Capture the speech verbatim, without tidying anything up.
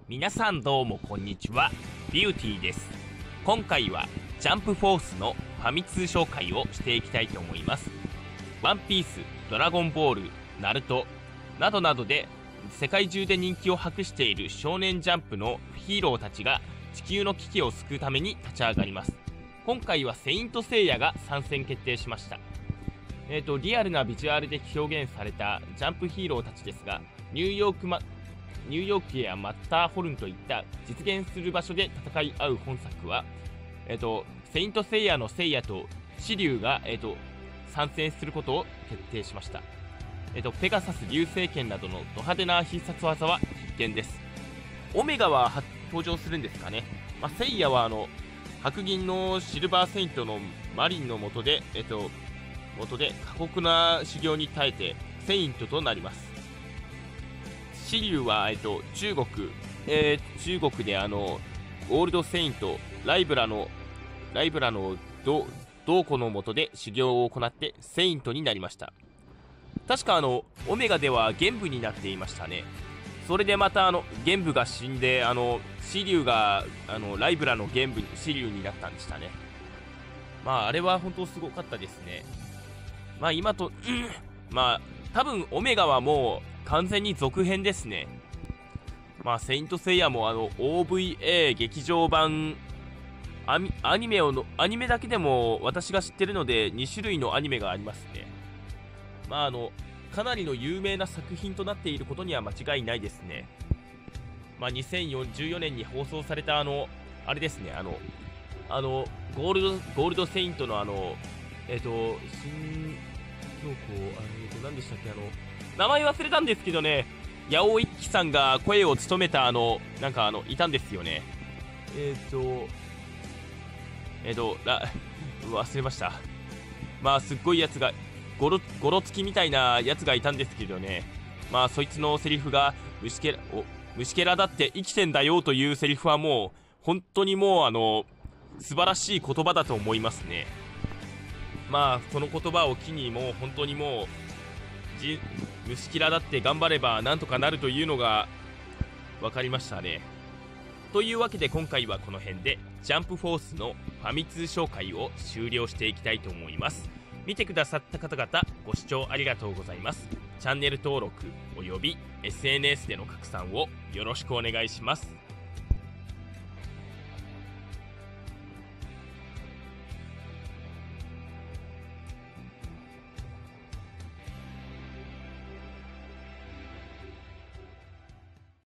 皆さんどうもこんにちは、ビューティーです。今回はジャンプフォースのファミ通紹介をしていきたいと思います。ワンピース、ドラゴンボール、ナルトなどなどで世界中で人気を博している少年ジャンプのヒーローたちが地球の危機を救うために立ち上がります。今回はセイントセイヤが参戦決定しました。えーと、リアルなビジュアルで表現されたジャンプヒーローたちですが、ニューヨーク、ま、ニューヨークやマッターホルンといった実現する場所で戦い合う本作は、えーと、セイントセイヤのセイヤとシリュウが、えーと、参戦することを決定しました。えーと、ペガサス流星剣などのド派手な必殺技は必見です。オメガは登場するんですかね。まあ、セイヤはあの白銀のシルバーセイントのマリンの下で、えーと元で過酷な修行に耐えてセイントとなります。シリュウは、えっと、中国、えー、中国であのゴールドセイントライブラのライブラの同子の下で修行を行ってセイントになりました。確かあのオメガでは玄武になっていましたね。それでまたあの玄武が死んで、あのシリュウがあのライブラの玄武シリュウになったんでしたね。まああれは本当すごかったですね。まあ今と、うん、まあ多分オメガはもう完全に続編ですね。まあセイントセイヤもあの オーブイエー 劇場版アニアニメをのアニメだけでも私が知ってるのでに種類のアニメがありますね。まああのかなりの有名な作品となっていることには間違いないですね。まあにせんじゅうよねんに放送されたあのあれですね、あのあのゴールドゴールドセイントのあのえっ、ー、と新京子、えっ、ー、と何でしたっけ、あの名前忘れたんですけどね、八尾一輝さんが声を務めたあのなんかあのいたんですよね。えっ、ー、とえっ、とら忘れました。まあすっごいやつがゴロゴロつきみたいなやつがいたんですけどね。まあそいつのセリフが虫けらお虫けらだって生きてんだよというセリフはもう本当にもうあの素晴らしい言葉だと思いますね。まあその言葉を機にもう本当にもうじ虫キラだって頑張ればなんとかなるというのが分かりましたね。というわけで今回はこの辺でジャンプフォースのファミ通紹介を終了していきたいと思います。見てくださった方々ご視聴ありがとうございます。チャンネル登録および エスエヌエス での拡散をよろしくお願いします。